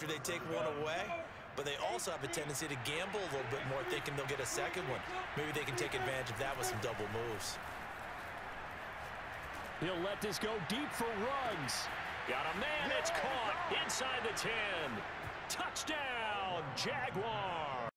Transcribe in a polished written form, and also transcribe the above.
after they take one away, but they also have a tendency to gamble a little bit more, thinking they'll get a second one. Maybe they can take advantage of that with some double moves. He'll let this go deep for Ruggs. Got a man, it's caught inside the 10. Touchdown, Jaguars.